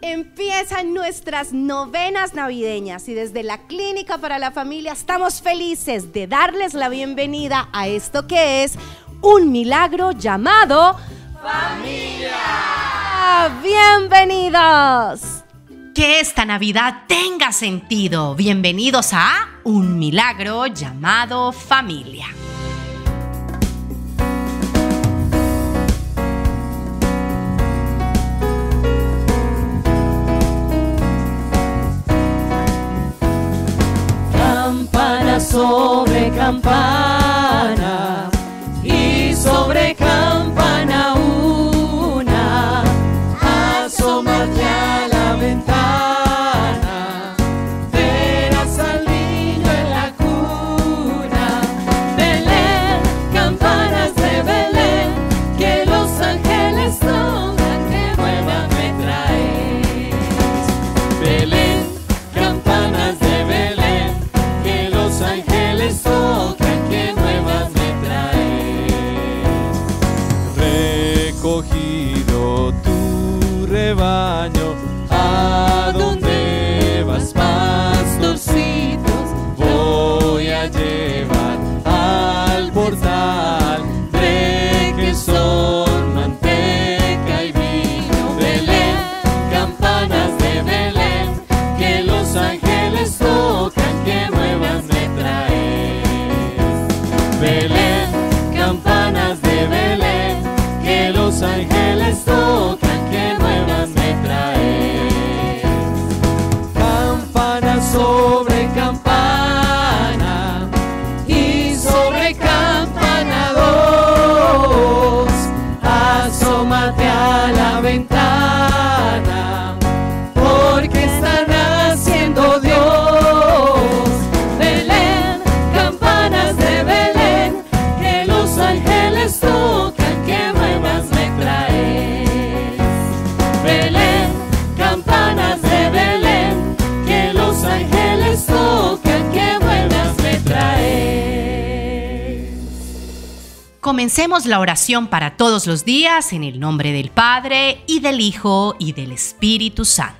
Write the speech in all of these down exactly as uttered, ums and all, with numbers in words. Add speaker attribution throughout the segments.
Speaker 1: Empiezan nuestras novenas navideñas y desde la Clínica para la Familia estamos felices de darles la bienvenida a esto que es un milagro llamado Familia. ¡Bienvenidos! Que esta Navidad tenga sentido. Bienvenidos a un milagro llamado Familia.
Speaker 2: Campana sobre campana y sobre campana una, asómate a la ventana, verás al niño en la cuna. Belén, campanas de Belén, que los ángeles tocan, que nuevas me traes. Belén, campanas de Belén, que los ángeles tocan, que nuevas me traes. Recogido tu rebaño, ¿a dónde vas, pastorcitos? Voy a llevar al portal de que son manteca y vino. Belén, campanas de Belén, que los ángeles tocan, que nuevas me traes. Belén, campanas de Belén, que los ángeles tocan, que nuevas me traes. Campana sobre campana y sobre campana dos, asómate a la ventana, porque está naciendo Dios. Belén, campanas de Belén, que los ángeles tocan, que nuevas me traes. Belén, campanas de Belén, que los ángeles tocan, que nuevas me traes.
Speaker 1: Comencemos la oración para todos los días en el nombre del Padre y del Hijo y del Espíritu Santo.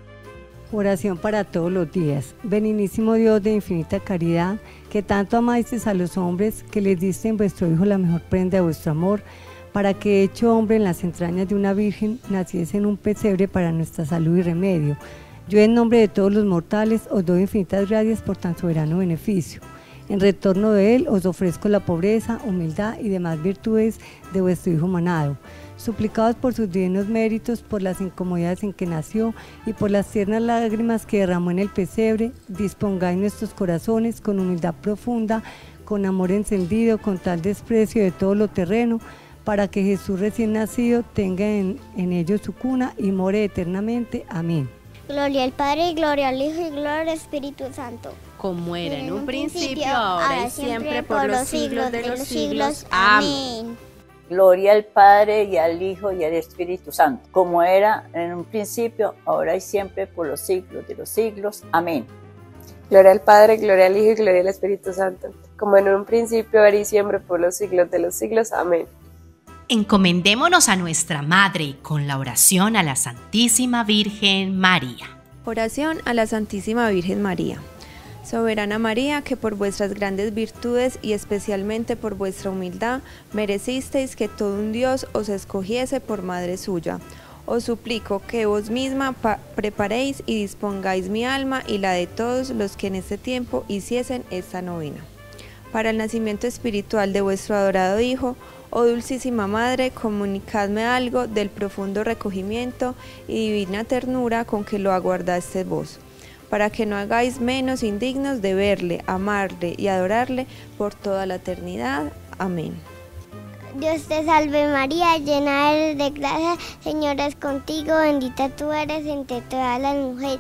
Speaker 3: Oración para todos los días. Beninísimo Dios de infinita caridad, que tanto amasteis a los hombres, que les diste en vuestro Hijo la mejor prenda de vuestro amor, para que, hecho hombre en las entrañas de una virgen, naciese en un pesebre para nuestra salud y remedio. Yo, en nombre de todos los mortales, os doy infinitas gracias por tan soberano beneficio. En retorno de él os ofrezco la pobreza, humildad y demás virtudes de vuestro Hijo manado. Suplicados por sus divinos méritos, por las incomodidades en que nació y por las tiernas lágrimas que derramó en el pesebre, dispongáis nuestros corazones con humildad profunda, con amor encendido, con tal desprecio de todo lo terreno, para que Jesús recién nacido tenga en, en ellos su cuna y more eternamente. Amén.
Speaker 4: Gloria al Padre, y gloria al Hijo, y gloria al Espíritu Santo.
Speaker 1: Como era en un principio,
Speaker 4: principio,
Speaker 1: ahora y siempre, por los siglos de los siglos. Amén.
Speaker 5: Gloria al Padre, y al Hijo, y al Espíritu Santo, como era en un principio, ahora y siempre, por los siglos de los siglos. Amén.
Speaker 6: Gloria al Padre, gloria al Hijo, y gloria al Espíritu Santo, como en un principio, ahora y siempre, por los siglos de los siglos. Amén.
Speaker 1: Encomendémonos a nuestra Madre con la oración a la Santísima Virgen María.
Speaker 7: Oración a la Santísima Virgen María. Soberana María, que por vuestras grandes virtudes y especialmente por vuestra humildad merecisteis que todo un Dios os escogiese por madre suya. Os suplico que vos misma preparéis y dispongáis mi alma y la de todos los que en este tiempo hiciesen esta novena. Para el nacimiento espiritual de vuestro adorado Hijo, oh Dulcísima Madre, comunicadme algo del profundo recogimiento y divina ternura con que lo aguardaste vos, para que no hagáis menos indignos de verle, amarle y adorarle por toda la eternidad. Amén.
Speaker 4: Dios te salve María, llena eres de gracia, Señor es contigo, bendita tú eres entre todas las mujeres,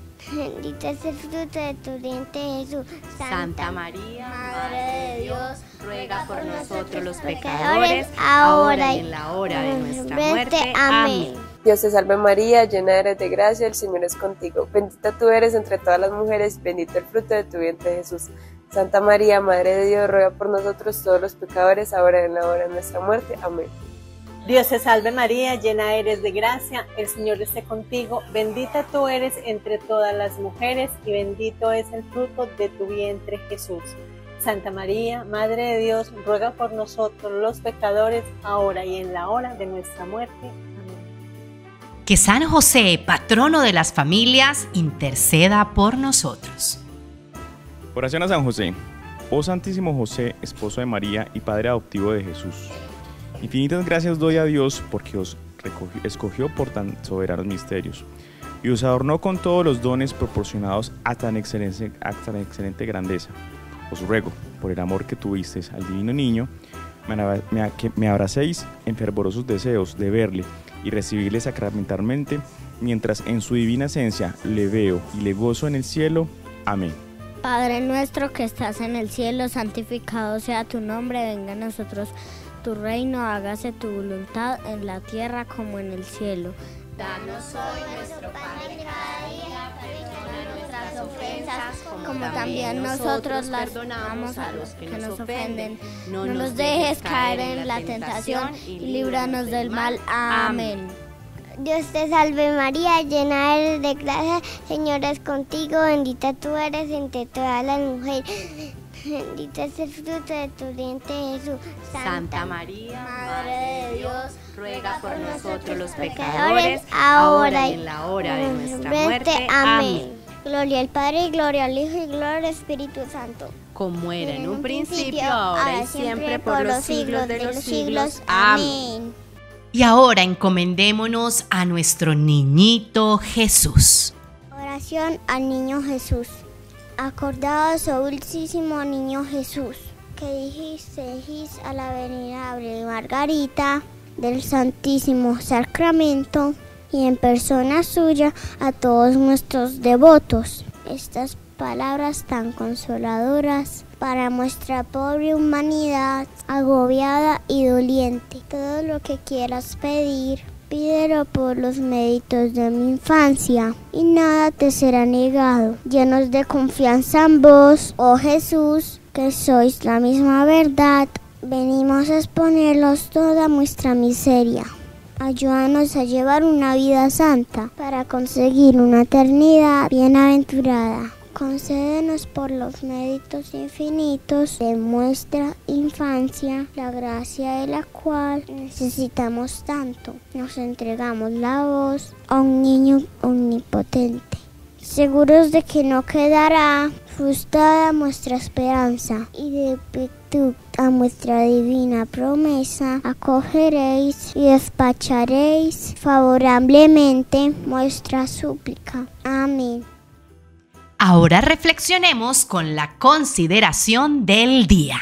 Speaker 4: bendito es el fruto de tu vientre Jesús.
Speaker 1: Santa María,
Speaker 4: Madre de Dios,
Speaker 1: ruega por nosotros los
Speaker 4: pecadores,
Speaker 1: pecadores,
Speaker 4: ahora
Speaker 1: y en la hora de nuestra
Speaker 4: muerte.
Speaker 1: muerte.
Speaker 4: Amén.
Speaker 1: Amén.
Speaker 6: Dios te salve María, llena eres de gracia, el Señor es contigo. Bendita tú eres entre todas las mujeres, bendito el fruto de tu vientre Jesús. Santa María, Madre de Dios, ruega por nosotros todos los pecadores, ahora y en la hora de nuestra muerte. Amén.
Speaker 8: Dios te salve María, llena eres de gracia, el Señor esté contigo, bendita tú eres entre todas las mujeres y bendito es el fruto de tu vientre Jesús. Santa María, Madre de Dios, ruega por nosotros los pecadores, ahora y en la hora de nuestra muerte. Amén.
Speaker 9: Que San José, patrono de las familias, interceda por nosotros.
Speaker 10: Oración a San José. Oh Santísimo José, esposo de María y padre adoptivo de Jesús. Infinitas gracias doy a Dios porque os recogió, escogió por tan soberanos misterios y os adornó con todos los dones proporcionados a tan excelente, a tan excelente grandeza. Os ruego, por el amor que tuvisteis al divino niño, me, que me abracéis en fervorosos deseos de verle y recibirle sacramentalmente, mientras en su divina esencia le veo y le gozo en el cielo. Amén.
Speaker 4: Padre nuestro que estás en el cielo, santificado sea tu nombre, venga a nosotros tu reino, hágase tu voluntad en la tierra como en el cielo.
Speaker 1: Danos hoy nuestro pan de cada día, perdona nuestras ofensas, como, como también nosotros las perdonamos a los que nos ofenden. No nos dejes caer en la tentación y líbranos del mal. Amén.
Speaker 4: Dios te salve María, llena eres de gracia, el Señor es contigo, bendita tú eres entre todas las mujeres. Bendito es el fruto de tu vientre Jesús.
Speaker 1: Santa, Santa María, Madre de Dios, ruega por nosotros los
Speaker 4: pecadores, ahora y
Speaker 1: en la hora de nuestra
Speaker 4: muerte.
Speaker 1: muerte.
Speaker 4: Amén. Gloria al Padre, y gloria al Hijo, y gloria al Espíritu Santo.
Speaker 1: Como era en un principio, ahora y siempre, por los siglos de los siglos. Amén.
Speaker 9: Y ahora encomendémonos a nuestro niñito Jesús.
Speaker 4: Oración al niño Jesús. Acordaos, oh dulcísimo niño Jesús, que dijisteis a la venerable Margarita del Santísimo Sacramento y en persona suya a todos nuestros devotos. Estas palabras tan consoladoras para nuestra pobre humanidad agobiada y doliente. Todo lo que quieras pedir, pídelo por los méritos de mi infancia, y nada te será negado. Llenos de confianza en vos, oh Jesús, que sois la misma verdad, venimos a exponerlos toda nuestra miseria. Ayúdanos a llevar una vida santa para conseguir una eternidad bienaventurada. Concédenos por los méritos infinitos de nuestra infancia, la gracia de la cual necesitamos tanto. Nos entregamos la voz a un niño omnipotente, seguros de que no quedará frustrada nuestra esperanza, y de virtud a nuestra divina promesa acogeréis y despacharéis favorablemente nuestra súplica. Amén.
Speaker 9: Ahora reflexionemos con la consideración del día.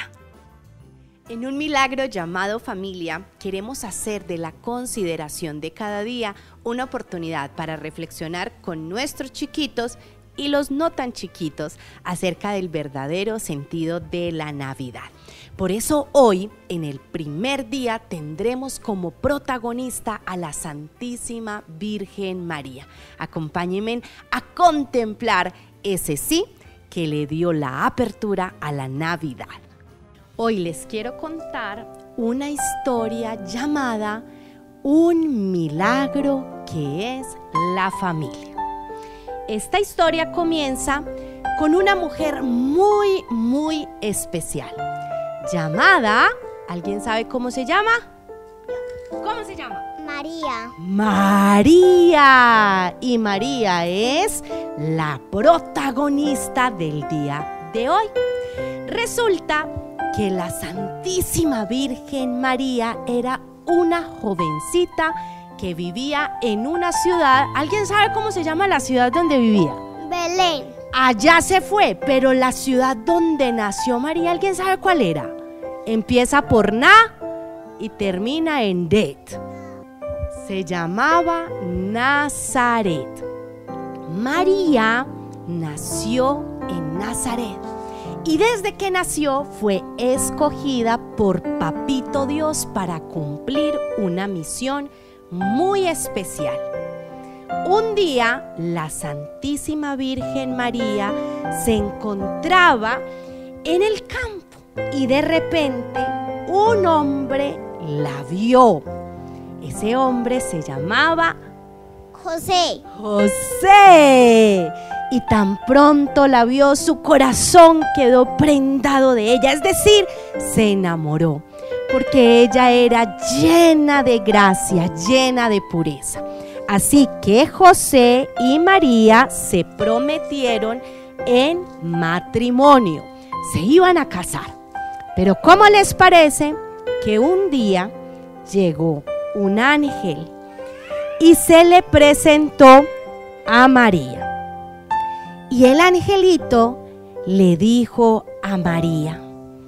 Speaker 1: En un milagro llamado familia, queremos hacer de la consideración de cada día una oportunidad para reflexionar con nuestros chiquitos y los no tan chiquitos acerca del verdadero sentido de la Navidad. Por eso hoy, en el primer día, tendremos como protagonista a la Santísima Virgen María. Acompáñenme a contemplar ese sí que le dio la apertura a la Navidad. Hoy les quiero contar una historia llamada Un milagro que es la familia. Esta historia comienza con una mujer muy, muy especial, llamada, ¿alguien sabe cómo se llama? ¿Cómo se llama?
Speaker 4: María.
Speaker 1: María. Y María es la protagonista del día de hoy. Resulta que la Santísima Virgen María era una jovencita que vivía en una ciudad. ¿Alguien sabe cómo se llama la ciudad donde vivía?
Speaker 4: Belén.
Speaker 1: Allá se fue, pero la ciudad donde nació María, ¿alguien sabe cuál era? Empieza por Na y termina en Det. Se llamaba Nazaret. María nació en Nazaret y desde que nació fue escogida por Papito Dios para cumplir una misión muy especial. Un día la Santísima Virgen María se encontraba en el campo y de repente un hombre la vio. Ese hombre se llamaba
Speaker 4: José.
Speaker 1: José. Y tan pronto la vio, su corazón quedó prendado de ella, es decir, se enamoró, porque ella era llena de gracia, llena de pureza. Así que José y María se prometieron en matrimonio, se iban a casar. Pero ¿cómo les parece que un día llegó un ángel y se le presentó a María? Y el angelito le dijo a María: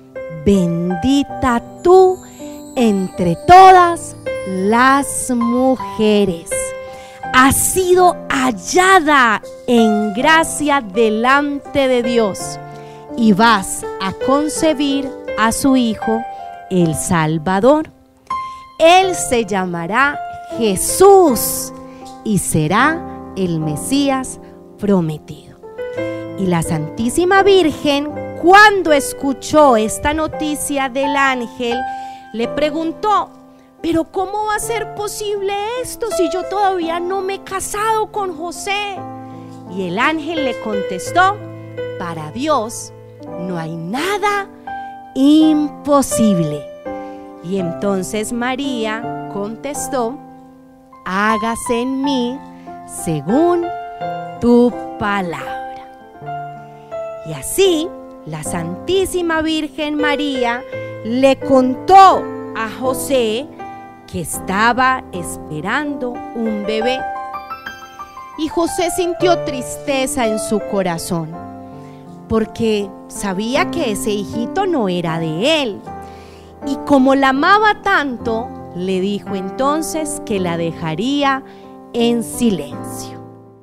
Speaker 1: bendita tú entre todas las mujeres, has sido hallada en gracia delante de Dios y vas a concebir a su Hijo, el Salvador. Él se llamará Jesús y será el Mesías prometido. Y la Santísima Virgen, cuando escuchó esta noticia del ángel, le preguntó: ¿pero cómo va a ser posible esto si yo todavía no me he casado con José? Y el ángel le contestó: para Dios no hay nada imposible. Y entonces María contestó: hágase en mí según tu palabra. Y así la Santísima Virgen María le contó a José que estaba esperando un bebé. Y José sintió tristeza en su corazón, porque sabía que ese hijito no era de él. Y como la amaba tanto, le dijo entonces que la dejaría en silencio.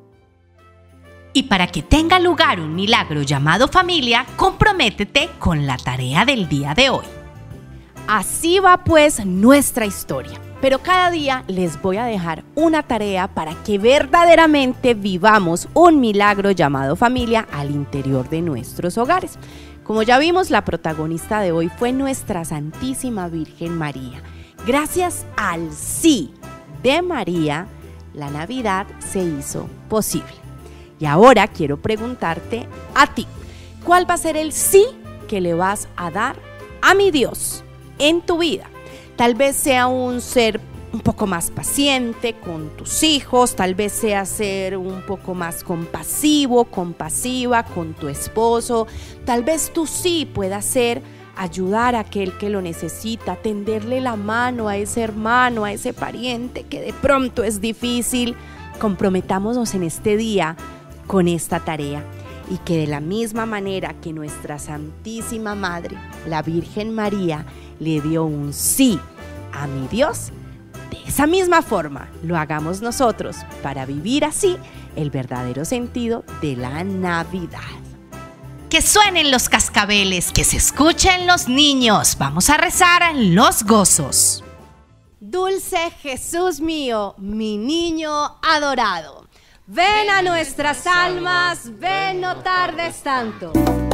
Speaker 9: Y para que tenga lugar un milagro llamado familia, comprométete con la tarea del día de hoy.
Speaker 1: Así va pues nuestra historia, pero cada día les voy a dejar una tarea para que verdaderamente vivamos un milagro llamado familia al interior de nuestros hogares. Como ya vimos, la protagonista de hoy fue nuestra Santísima Virgen María. Gracias al sí de María, la Navidad se hizo posible. Y ahora quiero preguntarte a ti, ¿cuál va a ser el sí que le vas a dar a mi Dios en tu vida? Tal vez sea un ser un poco más paciente con tus hijos, tal vez sea ser un poco más compasivo, compasiva con tu esposo, tal vez tú sí puedas ser ayudar a aquel que lo necesita, tenderle la mano a ese hermano, a ese pariente que de pronto es difícil. Comprometámonos en este día con esta tarea y que de la misma manera que nuestra Santísima Madre, la Virgen María, le dio un sí a mi Dios, de esa misma forma lo hagamos nosotros para vivir así el verdadero sentido de la Navidad.
Speaker 9: Que suenen los cascabeles, que se escuchen los niños. Vamos a rezar los gozos.
Speaker 1: Dulce Jesús mío, mi niño adorado, ven a nuestras almas, ven, no tardes tanto.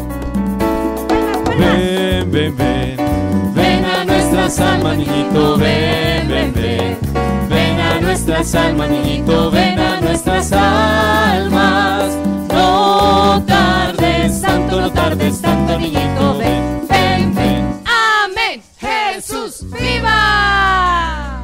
Speaker 2: Ven, ven, ven, ven a nuestras almas, niñito, ven, ven, ven. Ven a nuestras almas, niñito, ven a nuestras almas. No tardes tanto, no tardes tanto, niñito, ven, ven, ven.
Speaker 1: Amén. Jesús viva.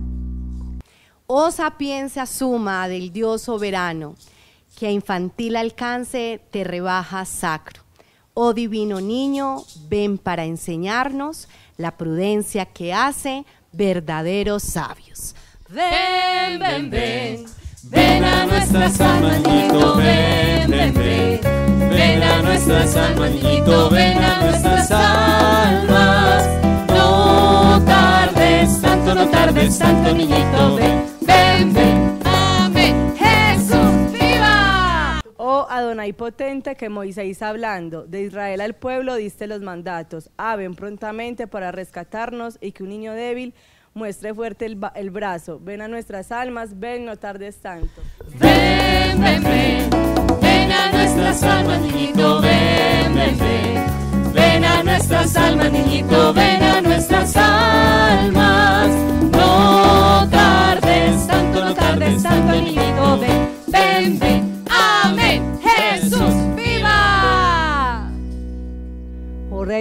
Speaker 1: Oh sapiencia suma del Dios soberano, que a infantil alcance te rebaja sacro. Oh divino niño, ven para enseñarnos la prudencia que hace verdaderos sabios. Ven, ven, ven,
Speaker 2: ven a nuestras almas, niñito, ven, ven, ven. Ven a nuestras almas, niñito, ven a nuestras almas. No tardes tanto, no tardes tanto, niñito, ven, ven, ven.
Speaker 1: Amén. Jesús viva.
Speaker 11: Oh Adonai potente, que Moisés hablando de Israel al pueblo diste los mandatos. Ah, ven prontamente para rescatarnos y que un niño débil muestre fuerte el, el brazo. Ven a nuestras almas, ven, no tardes tanto.
Speaker 2: Ven, ven, ven, ven a nuestras almas, niñito, ven, ven, ven. Ven a nuestras almas, niñito, ven a nuestras almas. No tardes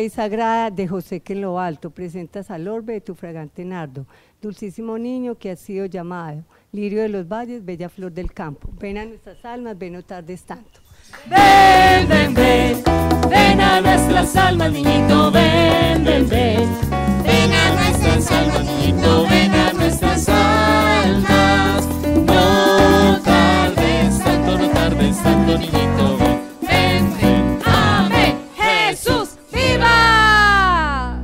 Speaker 3: y sagrada de José que en lo alto presentas al orbe de tu fragante nardo, dulcísimo niño que has sido llamado, lirio de los valles, bella flor del campo. Ven a nuestras almas, ven no tardes tanto.
Speaker 2: Ven, ven, ven, ven a nuestras almas, niñito, ven, ven, ven. Ven a nuestras almas, niñito, ven a nuestras almas. No tardes tanto, no tardes tanto, niñito, ven. Ven, ven, amén, Jesús, viva.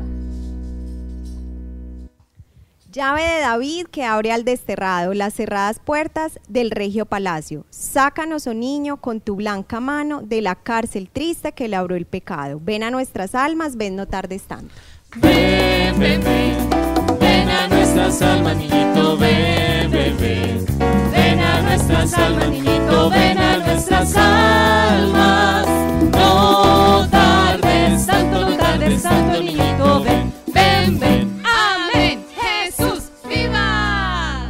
Speaker 7: Llave de David que abre al desterrado, las cerradas puertas del regio palacio. Sácanos, oh niño, con tu blanca mano de la cárcel triste que labró el pecado. Ven a nuestras almas, ven no tardes tanto.
Speaker 2: Ven, ven, ven, ven a nuestras almas, niñito, ven, ven, ven. Ven a nuestras almas, niñito, ven a nuestras almas. No tardes tanto, no tardes tanto, niñito, ven, ven, ven. Amén, Jesús, viva.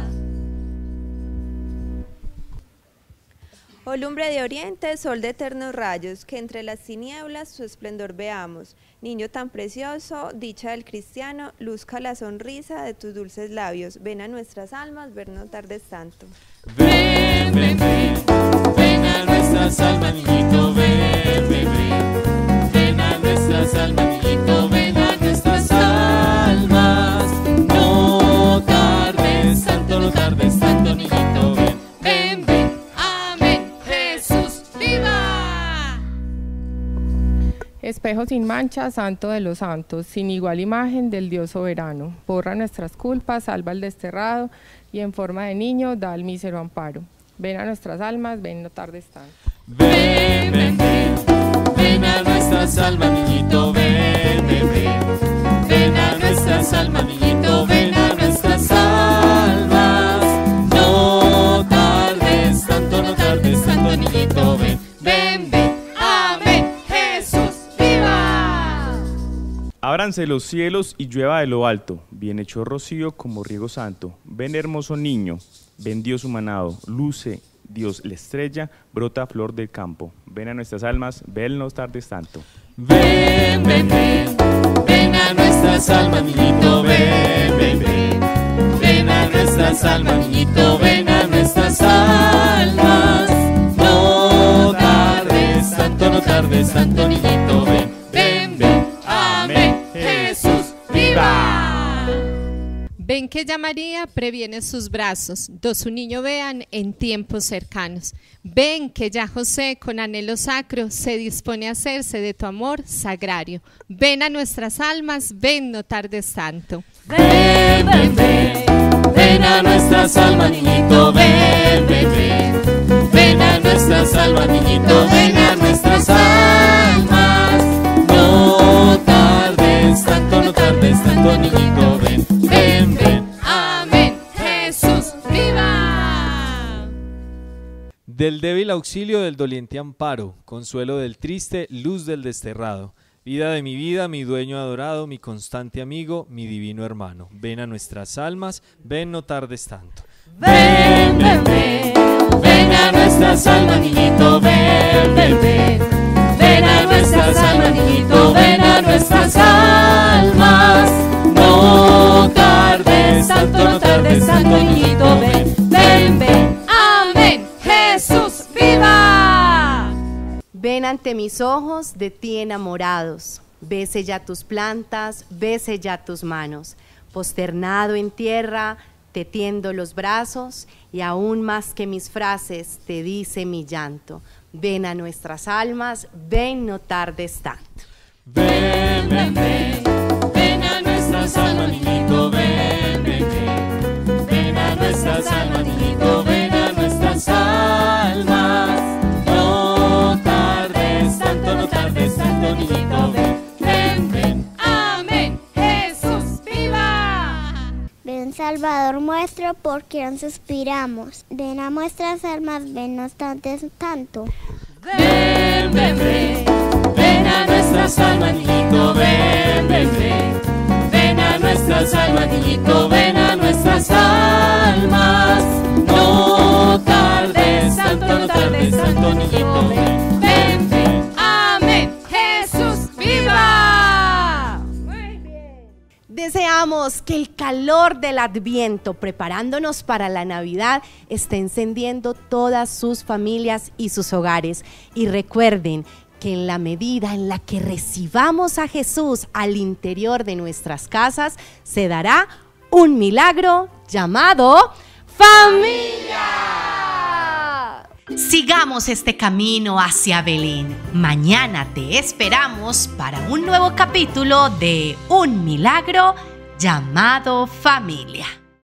Speaker 7: Oh lumbre de oriente, sol de eternos rayos, que entre las tinieblas su esplendor veamos. Niño tan precioso, dicha del cristiano, luzca la sonrisa de tus dulces labios. Ven a nuestras almas, ven no tardes tanto.
Speaker 2: Ven, ven, ven, ven a nuestras almas, niñito, ven, ven, ven. Ven a nuestras almas, niñito, ven a nuestras almas. No tardes tanto, no tardes tanto, niñito, ven, ven, ven. Amén, Jesús, viva.
Speaker 12: Espejo sin mancha, santo de los santos, sin igual imagen del Dios soberano. Borra nuestras culpas, salva al desterrado y en forma de niño da al mísero amparo. Ven a nuestras almas, ven no tardes tanto.
Speaker 2: Ven, ven, ven, ven a nuestras almas, niñito, ven, ven, ven. Ven a nuestras almas, niñito, ven a nuestras almas. No tardes tanto, no tardes tanto, niñito, ven, ven, ven. Amén, Jesús, viva.
Speaker 10: Ábranse los cielos y llueva de lo alto, bien hecho rocío como riego santo. Ven hermoso niño, ven Dios humanado, luce Dios la estrella, brota flor del campo. Ven a nuestras almas, ven no tardes tanto.
Speaker 2: Ven, ven, ven, ven a nuestras almas, niñito, ven, ven, ven. Ven a nuestras almas, niñito, ven a nuestras almas. No tardes tanto, no tardes tanto, niñito, ven, ven, ven. Amén, Jesús, viva.
Speaker 13: Ven que ya María previene sus brazos, do su niño vean en tiempos cercanos. Ven que ya José con anhelo sacro se dispone a hacerse de tu amor sagrario. Ven a nuestras almas, ven no tardes tanto.
Speaker 2: Ven, ven, ven, ven a nuestras almas, niñito, ven, ven, ven. Ven a nuestras almas, niñito, ven a nuestras almas. No tardes tanto, no tardes tanto, niñito, ven, ven, ven. Amén, Jesús, viva.
Speaker 14: Del débil auxilio, del doliente amparo, consuelo del triste, luz del desterrado. Vida de mi vida, mi dueño adorado, mi constante amigo, mi divino hermano. Ven a nuestras almas, ven no tardes tanto.
Speaker 2: Ven, ven, ven, ven a nuestras almas, niñito, ven, ven, ven. Ven a nuestras almas, niñito, ven a nuestras almas. No tardes tanto, no tardes tanto, niñito, ven, ven, ven. Amén, Jesús, viva.
Speaker 1: Ven ante mis ojos de ti enamorados, bese ya tus plantas, bese ya tus manos, posternado en tierra, te tiendo los brazos y aún más que mis frases te dice mi llanto. Ven a nuestras almas, ven no tardes tanto.
Speaker 2: Ven, ven, ven, ven a nuestras almas, niñito, ven, ven, ven. Ven a nuestras almas, niñito, ven a nuestras almas. No tardes tanto, no tardes tanto, niñito, ven, ven, ven. Amén, Jesús, viva.
Speaker 4: Ven Salvador nuestro, por quien suspiramos. Ven a nuestras almas, ven no tantes tanto.
Speaker 2: Ven, ven, ven, ven a nuestras almas, niñito, ven, ven, ven. Ven a nuestras almas, niñito, ven a nuestras almas. No tardes tanto, no tardes tanto, niñito, ven, ven, ven. Amén, Jesús, viva.
Speaker 1: Dejamos que el calor del Adviento, preparándonos para la Navidad, esté encendiendo todas sus familias y sus hogares. Y recuerden que en la medida en la que recibamos a Jesús al interior de nuestras casas, se dará un milagro llamado familia.
Speaker 9: Sigamos este camino hacia Belén. Mañana te esperamos para un nuevo capítulo de Un milagro llamado familia.